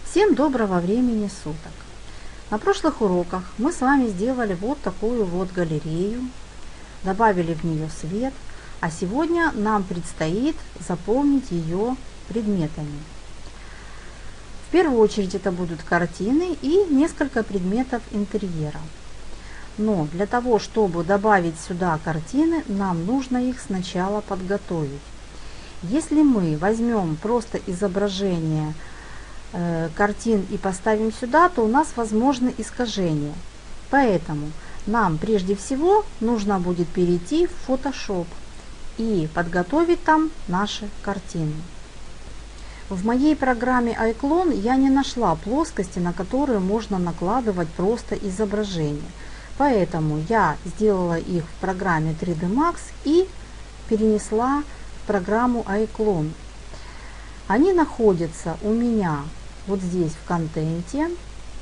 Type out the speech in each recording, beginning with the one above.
Всем доброго времени суток! На прошлых уроках мы с вами сделали вот такую вот галерею, добавили в нее свет, а сегодня нам предстоит заполнить ее предметами. В первую очередь это будут картины и несколько предметов интерьера. Но для того, чтобы добавить сюда картины, нам нужно их сначала подготовить. Если мы возьмем просто изображение картин и поставим сюда, то у нас возможны искажения. Поэтому нам прежде всего нужно будет перейти в Photoshop и подготовить там наши картины. В моей программе iClone я не нашла плоскости, на которые можно накладывать просто изображение. Поэтому я сделала их в программе 3D Max и перенесла в программу iClone. Они находятся у меня вот здесь в контенте,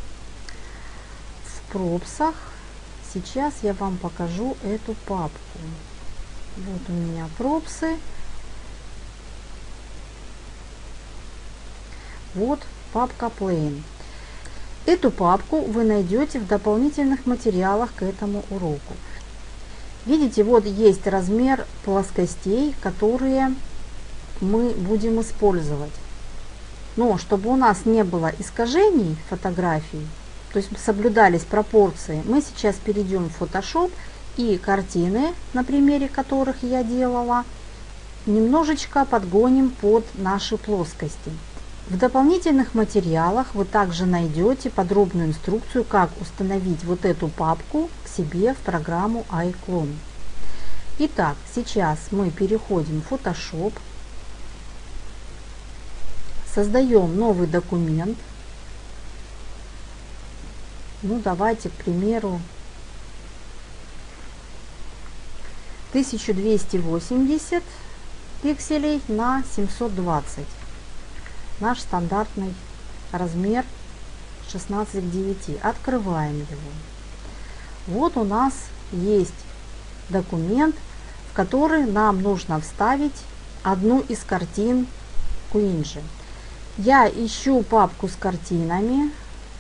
в пропсах. Сейчас я вам покажу эту папку. Вот у меня пропсы. Вот папка Plane. Эту папку вы найдете в дополнительных материалах к этому уроку. Видите, вот есть размер плоскостей, которые мы будем использовать. Но чтобы у нас не было искажений фотографий, то есть соблюдались пропорции, мы сейчас перейдем в Photoshop и картины, на примере которых я делала, немножечко подгоним под наши плоскости. В дополнительных материалах вы также найдете подробную инструкцию, как установить вот эту папку к себе в программу iClone. Итак, сейчас мы переходим в Photoshop. Создаем новый документ. Ну, давайте, к примеру, 1280 пикселей на 720. Наш стандартный размер 16 к 9. Открываем его. Вот у нас есть документ, в который нам нужно вставить одну из картин Куинджи. Я ищу папку с картинами.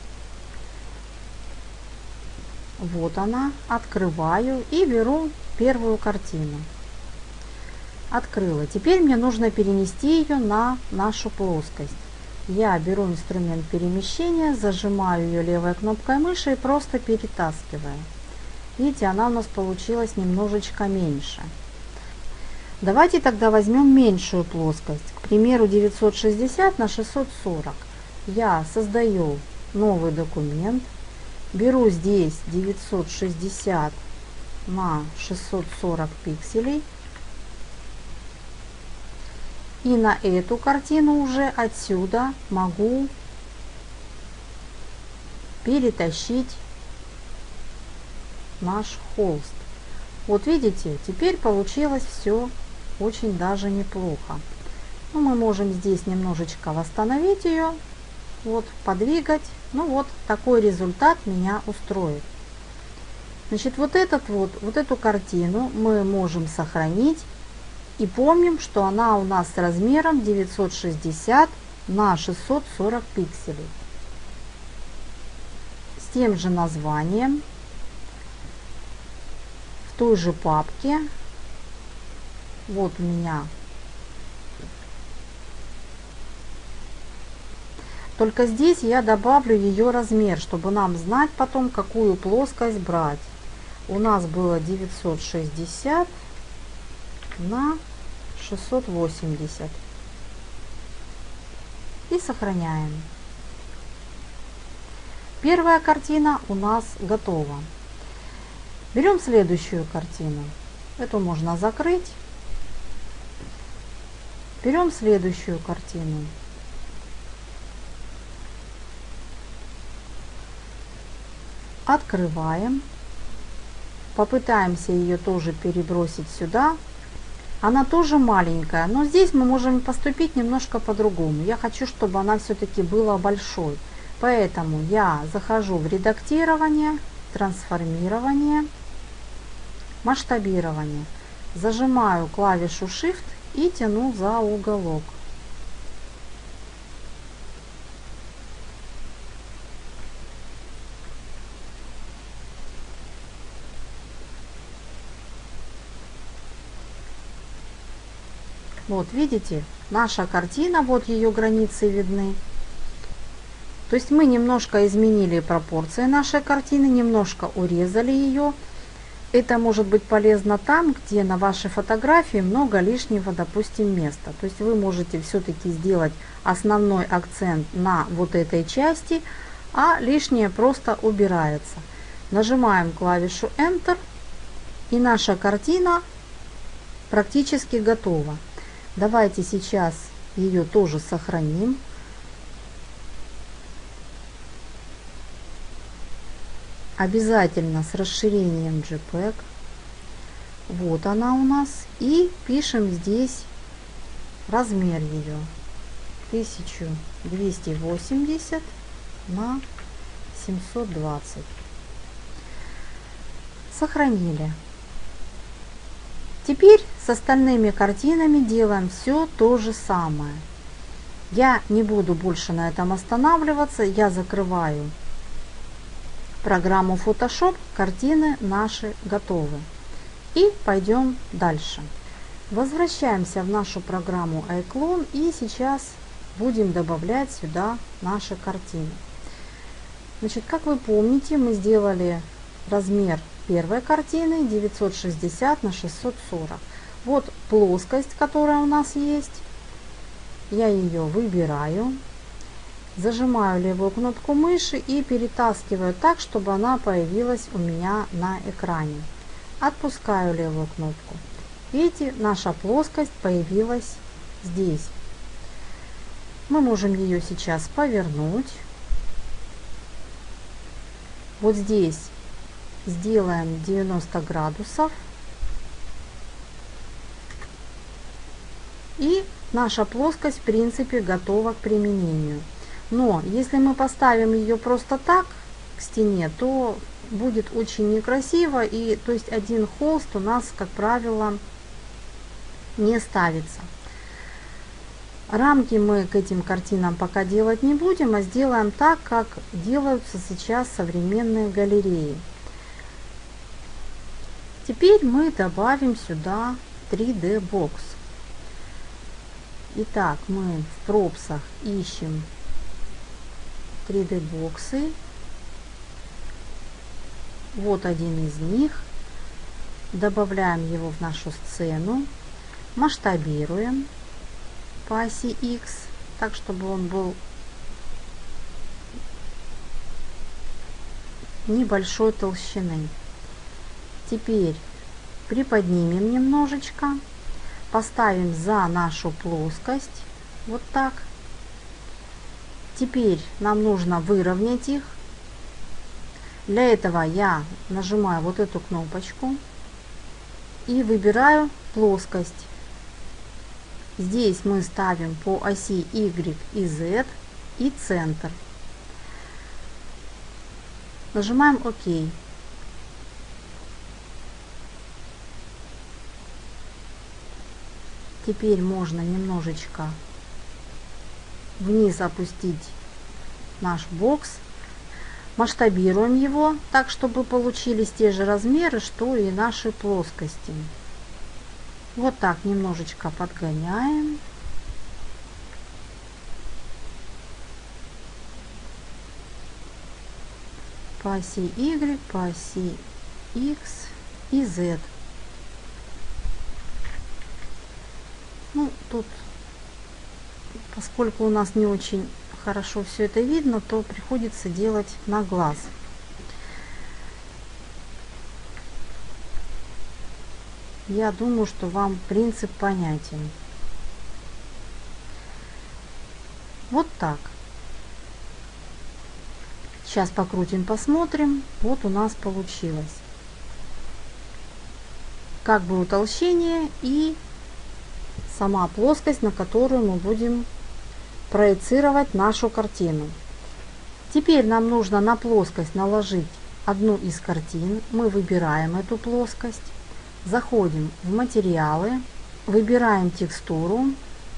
Вот она. Открываю и беру первую картину. Открыла. Теперь мне нужно перенести ее на нашу плоскость. Я беру инструмент перемещения, зажимаю ее левой кнопкой мыши и просто перетаскиваю. Видите, она у нас получилась немножечко меньше. Давайте тогда возьмем меньшую плоскость, к примеру 960 на 640. Я создаю новый документ, беру здесь 960 на 640 пикселей и на эту картину уже отсюда могу перетащить наш холст. Вот видите, теперь получилось все очень даже неплохо. Ну, мы можем здесь немножечко восстановить ее, вот, подвигать. Ну вот, такой результат меня устроит. Значит, вот эту картину мы можем сохранить и помним, что она у нас с размером 960 на 640 пикселей. С тем же названием, в той же папке. Вот у меня. Только здесь я добавлю ее размер, чтобы нам знать потом, какую плоскость брать. У нас было 960 на 680. И сохраняем. Первая картина у нас готова. Берем следующую картину. Эту можно закрыть. Берем следующую картину. Открываем. Попытаемся ее тоже перебросить сюда. Она тоже маленькая, но здесь мы можем поступить немножко по-другому. Я хочу, чтобы она все-таки была большой. Поэтому я захожу в редактирование, трансформирование, масштабирование. Зажимаю клавишу Shift и тяну за уголок. Вот видите, наша картина, вот ее границы видны. То есть мы немножко изменили пропорции нашей картины, немножко урезали ее. Это может быть полезно там, где на вашей фотографии много лишнего, допустим, места. То есть вы можете все-таки сделать основной акцент на вот этой части, а лишнее просто убирается. Нажимаем клавишу Enter, и наша картина практически готова. Давайте сейчас ее тоже сохраним. Обязательно с расширением JPEG. Вот она у нас. И пишем здесь размер ее. 1280 на 720. Сохранили. Теперь с остальными картинами делаем все то же самое. Я не буду больше на этом останавливаться. Я закрываю программу Photoshop, картины наши готовы. И пойдем дальше. Возвращаемся в нашу программу iClone и сейчас будем добавлять сюда наши картины. Значит, как вы помните, мы сделали размер первой картины 960 на 640. Вот плоскость, которая у нас есть. Я ее выбираю. Зажимаю левую кнопку мыши и перетаскиваю так, чтобы она появилась у меня на экране. Отпускаю левую кнопку. Видите, наша плоскость появилась здесь. Мы можем ее сейчас повернуть. Вот здесь сделаем 90 градусов. И наша плоскость в принципе готова к применению. Но если мы поставим ее просто так к стене, то будет очень некрасиво, и то есть один холст у нас, как правило, не ставится. Рамки мы к этим картинам пока делать не будем, а сделаем так, как делаются сейчас современные галереи. Теперь мы добавим сюда 3D бокс. Итак, мы в пропсах ищем 3D боксы. Вот один из них. Добавляем его в нашу сцену. Масштабируем по оси X, так чтобы он был небольшой толщины. Теперь приподнимем немножечко. Поставим за нашу плоскость. Вот так. Теперь нам нужно выровнять их. Для этого я нажимаю вот эту кнопочку и выбираю плоскость. Здесь мы ставим по оси Y и Z и центр. Нажимаем ОК. Теперь можно немножечко вниз опустить наш бокс. Масштабируем его так, чтобы получились те же размеры, что и наши плоскости. Вот так немножечко подгоняем. По оси Y, по оси X и Z. Ну, тут, поскольку у нас не очень хорошо все это видно, то приходится делать на глаз. Я думаю, что вам принцип понятен. Вот так. Сейчас покрутим, посмотрим. Вот у нас получилось. Как бы утолщение и сама плоскость, на которую мы будем проецировать нашу картину. Теперь нам нужно на плоскость наложить одну из картин. Мы выбираем эту плоскость, заходим в материалы, выбираем текстуру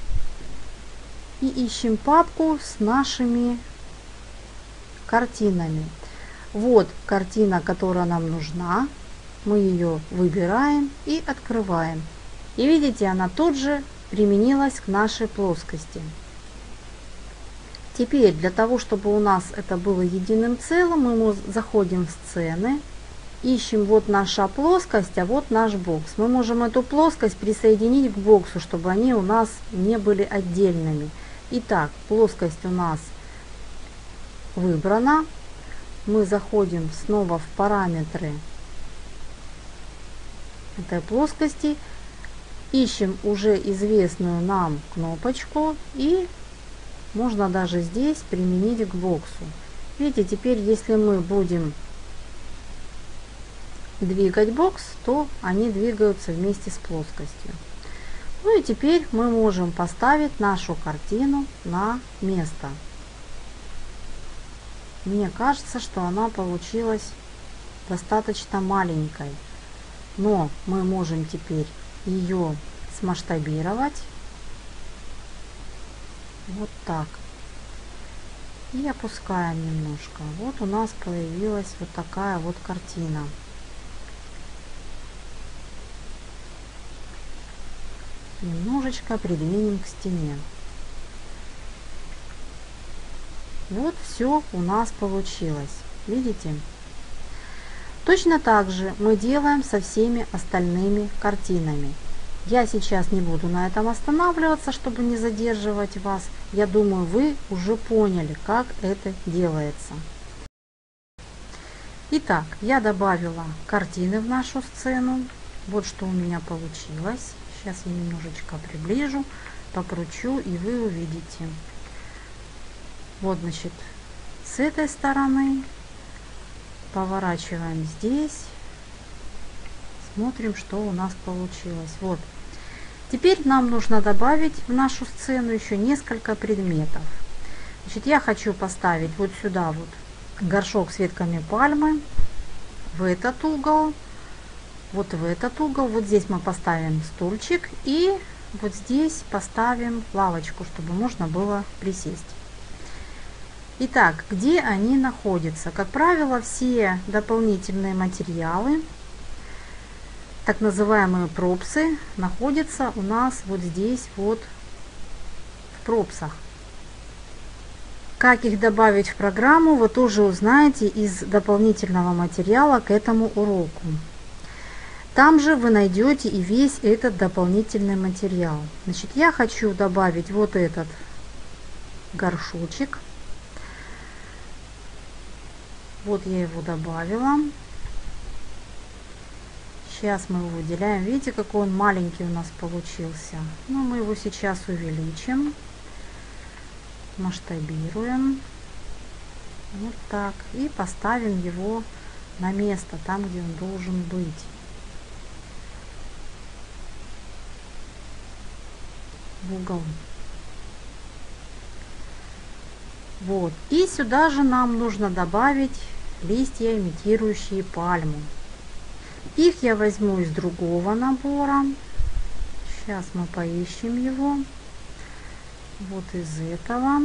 и ищем папку с нашими картинами. Вот картина, которая нам нужна. Мы ее выбираем и открываем. И видите, она тут же применилось к нашей плоскости. Теперь для того, чтобы у нас это было единым целым, мы заходим в сцены, ищем вот наша плоскость, а вот наш бокс. Мы можем эту плоскость присоединить к боксу, чтобы они у нас не были отдельными. Итак, плоскость у нас выбрана. Мы заходим снова в параметры этой плоскости, ищем уже известную нам кнопочку и можно даже здесь применить к боксу. Видите, теперь если мы будем двигать бокс, то они двигаются вместе с плоскостью. Ну и теперь мы можем поставить нашу картину на место. Мне кажется, что она получилась достаточно маленькой, но мы можем теперь ее смасштабировать вот так и опускаем немножко. Вот у нас появилась вот такая вот картина. Немножечко придвинем к стене. Вот все у нас получилось. Видите? Точно так же мы делаем со всеми остальными картинами. Я сейчас не буду на этом останавливаться, чтобы не задерживать вас. Я думаю, вы уже поняли, как это делается. Итак, я добавила картины в нашу сцену. Вот что у меня получилось. Сейчас я немножечко приближу, покручу, и вы увидите. Вот, значит, с этой стороны поворачиваем здесь, смотрим, что у нас получилось. Вот. Теперь нам нужно добавить в нашу сцену еще несколько предметов. Значит, я хочу поставить вот сюда вот горшок с ветками пальмы, в этот угол, вот в этот угол. Вот здесь мы поставим стульчик и вот здесь поставим лавочку, чтобы можно было присесть. Итак, где они находятся? Как правило, все дополнительные материалы, так называемые пропсы, находятся у нас вот здесь вот в пропсах. Как их добавить в программу, вы тоже узнаете из дополнительного материала к этому уроку. Там же вы найдете и весь этот дополнительный материал. Значит, я хочу добавить вот этот горшочек. Вот я его добавила. Сейчас мы его выделяем. Видите, какой он маленький у нас получился. Ну, мы его сейчас увеличим. Масштабируем. Вот так. И поставим его на место, там, где он должен быть. В угол. Вот. И сюда же нам нужно добавить листья, имитирующие пальму. Их я возьму из другого набора. Сейчас мы поищем его. Вот из этого.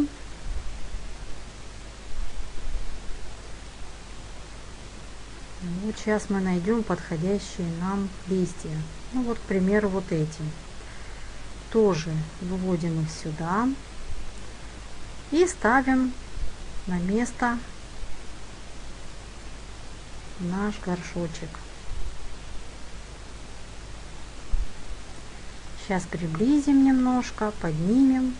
Вот сейчас мы найдем подходящие нам листья. Ну вот, к примеру, вот эти. Тоже выводим их сюда. И ставим на место наш горшочек. Сейчас приблизим немножко, поднимем,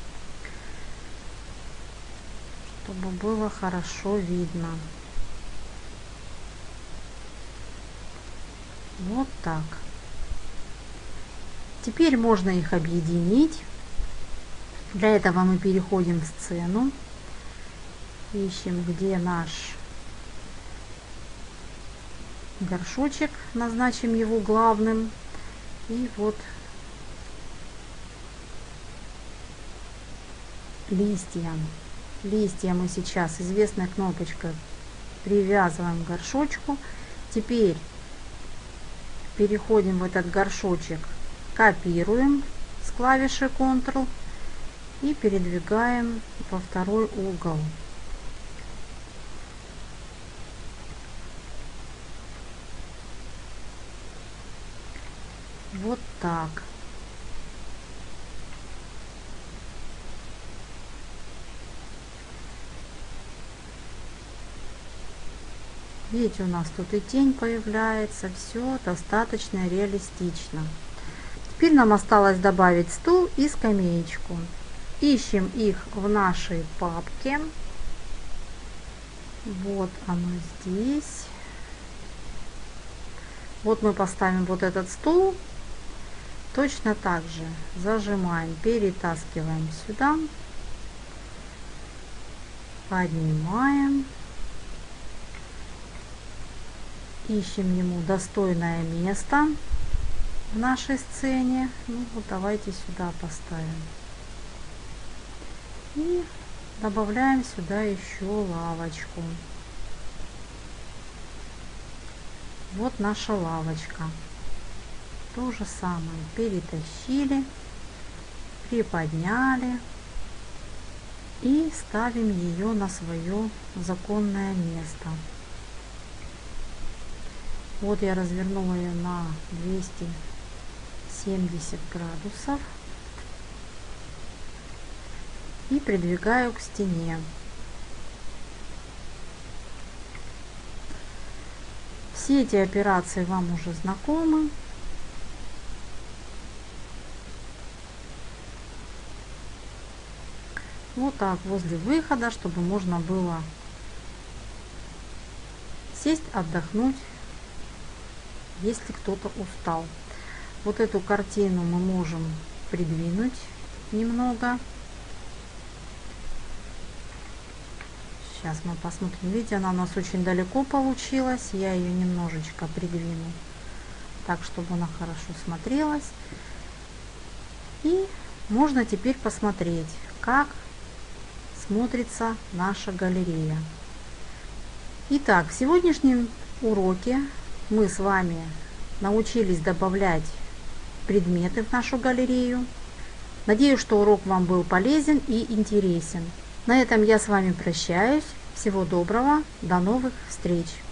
чтобы было хорошо видно. Вот так. Теперь можно их объединить. Для этого мы переходим в сцену, ищем, где наш горшочек, назначим его главным. И вот листья. Листья мы сейчас известной кнопочкой привязываем к горшочку. Теперь переходим в этот горшочек, копируем с клавиши Ctrl и передвигаем во второй угол. Вот так. Видите, у нас тут и тень появляется, все достаточно реалистично. Теперь нам осталось добавить стул и скамеечку. Ищем их в нашей папке. Вот оно здесь. Вот мы поставим вот этот стул. Точно так же зажимаем, перетаскиваем сюда. Поднимаем. Ищем ему достойное место в нашей сцене. Ну вот давайте сюда поставим. И добавляем сюда еще лавочку. Вот наша лавочка. То же самое. Перетащили, приподняли и ставим ее на свое законное место. Вот я развернула ее на 270 градусов и придвигаю к стене. Все эти операции вам уже знакомы. Вот так возле выхода, чтобы можно было сесть, отдохнуть, если кто-то устал. Вот эту картину мы можем придвинуть немного. Сейчас мы посмотрим. Видите, она у нас очень далеко получилась. Я ее немножечко придвину так, чтобы она хорошо смотрелась. И можно теперь посмотреть, как смотрится наша галерея. Итак, в сегодняшнем уроке мы с вами научились добавлять предметы в нашу галерею. Надеюсь, что урок вам был полезен и интересен. На этом я с вами прощаюсь. Всего доброго, до новых встреч!